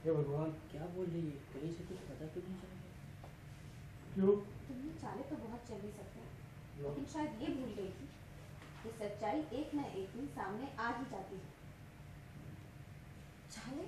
हे भगवान, क्या बोल रही है? कहीं से कुछ पता तो नहीं चल रहा? क्यों? तुमने चाले तो बहुत चल ही सकते हैं, लेकिन शायद ये भूल गई थी कि सच्चाई एक न एक दिन सामने आ ही जाती है। चाले?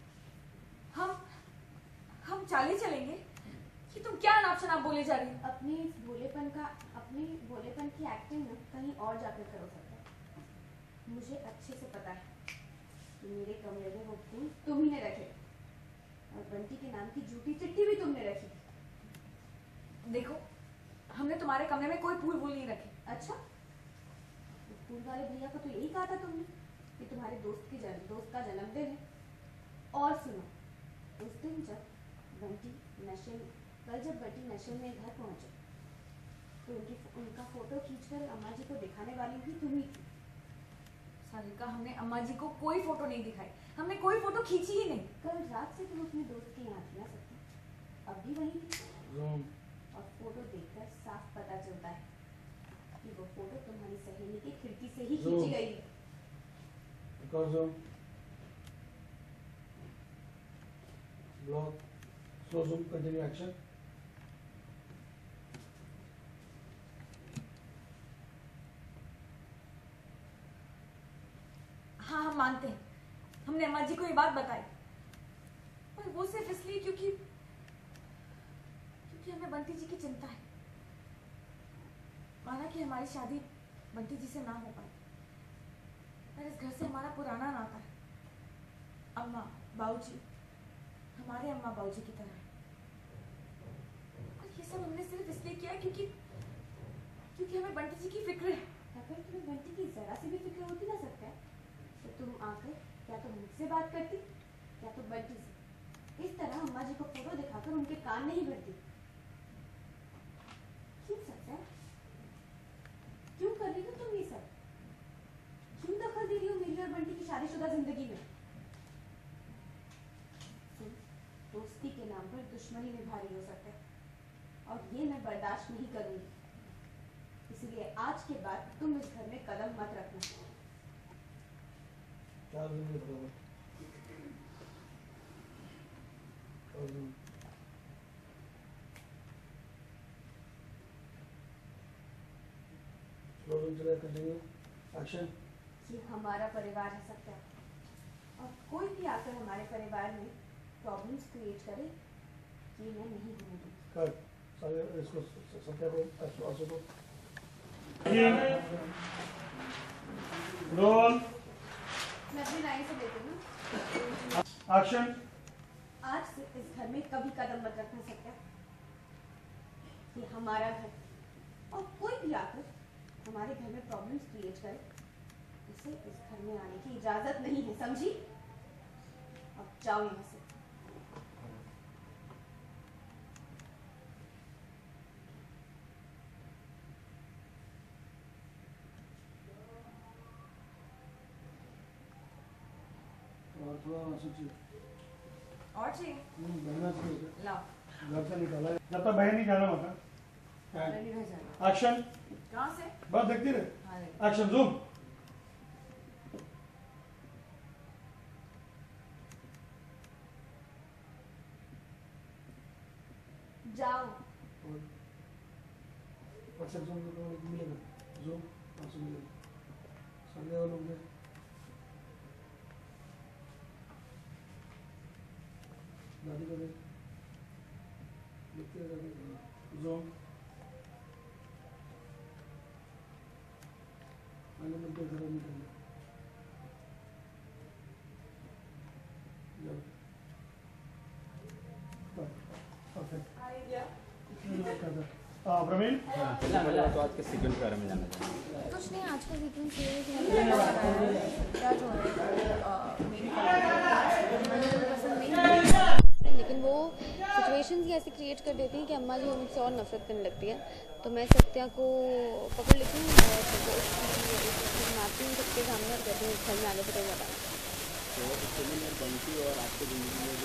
हम चाले चलेंगे? कि तुम क्या नाप शनाप बोले जा रही हो? अपने भोलेपन की एक्टिंग ना कहीं और जाकर करो सकता है। मुझे अच्छे से पता है कि मेरे कमरे में वो फूल तुम ही ने रखे और बंटी के नाम की झूठी चिट्ठी भी तुमने रखी। देखो, हमने तुम्हारे कमरे में कोई फूल नहीं रखे। अच्छा, तो फूल वाले भैया को तो यही कहा था तुमने कि तुम्हारे दोस्त का जन्मदिन है। और सुनो, उस दिन जब बंटी नशे में घर पहुंचे तो उनका फोटो खींचकर अम्मा जी को दिखाने वाली भी तुम ही थी। सारिका, हमने अम्मा जी को कोई फोटो नहीं दिखाई, हमने कोई फोटो खींची ही नहीं। कल रात से तुम अपने दोस्त के यहाँ थी ना सकती, अब भी वहीं थी। और फोटो देखकर साफ पता चलता है कि वो फोटो तुम्हारी सहेली की खिड़की से ही खींची गई है। Block, slow zoom, continue action. हाँ, हम मानते हैं, हमने अम्मा जी को ये बात बताई, पर वो सिर्फ इसलिए क्योंकि हमें बंटी जी की चिंता है। माना कि हमारी शादी बंटी जी से ना हो पाए, पर इस घर से हमारा पुराना नाता है। अम्मा बाबूजी हमारे अम्मा बाबूजी की तरह है। और ये सब हमने सिर्फ इसलिए किया क्योंकि हमें बंटी जी की फिक्र है। अगर तुम्हें बंटी की जरा सी भी फिक्र होती ना सकता है तो तुम आकर क्या तो मुझसे बात करती या तो बंटी से। इस तरह अम्मा जी को फोटो दिखाकर उनके कान नहीं भरती। क्यों सकता है? क्यों कर रही हो तुम ये सब? क्यों दखल दे रही हो मेरी और बंटी की शादीशुदा जिंदगी में? दोस्ती के नाम पर दुश्मनी निभा रही हो सकता है और ये मैं बर्दाश्त नहीं करूंगी। इसलिए आज के बाद तुम इस घर में कदम मत रखना। क्या ज़रूरी है बराबर? स्लो ज़ूम चला, कंटिन्यू एक्शन। ये हमारा परिवार है सकता है और कोई भी आकर हमारे परिवार में प्रॉब्लम्स क्रिएट करे ये मैं नहीं होगी। कट, सारे इसको सत्या को, आंसू को। रोल, मैं अपनी लाइन से देती हूँ। एक्शन। आज से इस घर में कभी कदम मत रखना सकता। ये हमारा घर और कोई भी आकर हमारे घर में प्रॉब्लम्स क्रिएट करे उसे इस घर में आने की इजाजत नहीं है, समझी? अब जाओ यहाँ से। और थोड़ा आंसू चाहिए। और चाहिए? बहना चाहिए। लाओ। घर से निकाला है। जब तक बहन नहीं जाना होता। एक्शन। कहाँ से? बस देखती रहे। हाँ, एक्शन, ज़ूम। जाओ। व्हाट्सएप ज़ूम मिलेगा। ज़ूम आंसू मिलेगा। सामने वालों में दादी को देख, देखते रहे। ज़ूम आने मिलते घर में निकलना। परफेक्ट। प्रवीण, तो आज के सीक्वेंस के बारे में जानना चाहेंगे। कुछ नहीं, आज का सीक्वेंस ये है कि हमें क्या जो है लेकिन वो सिचुएशंस ही ऐसे क्रिएट कर देती हैं कि अम्मा जी मुझसे और नफरत करने लगती है। तो मैं सत्या को पकड़ लेती हूँ और मारती हूँ सबके सामने और कहती हूँ घर में आगे से कोई बताना। तो फिल्म और बंटी और आपकी ज़िंदगी में जो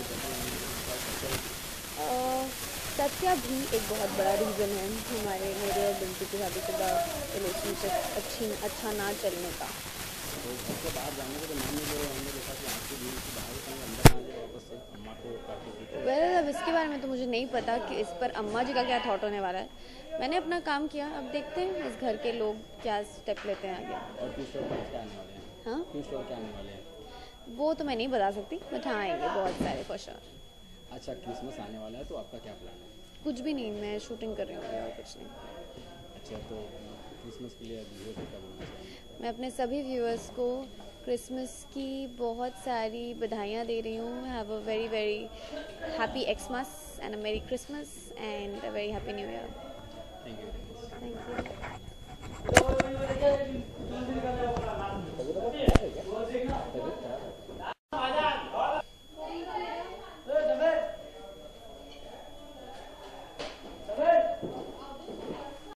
सत्या भी एक बहुत बड़ा रीज़न है मेरे और बंटी की शादीशुदा रिलेशनशिप अच्छा ना चलने का। तो उसके बाहर जाने के तो मान लीजिए हमने देखा कि आपकी भी बाहर कहीं अंदर आ जाए वापस से अम्मा को इसके बारे में तो मुझे नहीं पता कि इस पर अम्मा जी का क्या थॉट होने वाला है। मैंने अपना काम किया, अब देखते हैं इस घर के लोग क्या स्टेप लेते हैं आगे। और क्यों स्टोर क्या आने वाले हैं? हाँ, क्यों स्टोर क्या आने वाले हैं? वो तो मैं नहीं बता सकती, बट हाँ आएंगे बहुत सारे फॉर श्योर। अच्छा, क्रिसमस आने वाला है तो आपका क्या प्लान है? कुछ भी नहीं, मैं शूटिंग कर रही हूँ और कुछ नहीं। अच्छा, तो क्रिसमस के लिए व्यूअर्स को क्या बोलना चाहेंगे? मैं अपने सभी व्यूअर्स को क्रिसमस की बहुत सारी बधाइयाँ दे रही हूँ। Have a very very happy Xmas and a merry Christmas and a very happy new year.